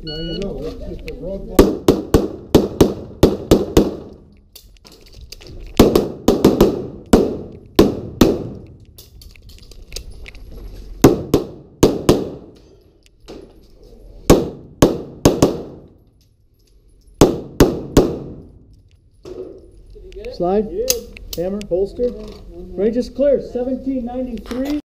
Now you know, that's just a roadblock. Slide, hammer, holster. Range is clear, 1793.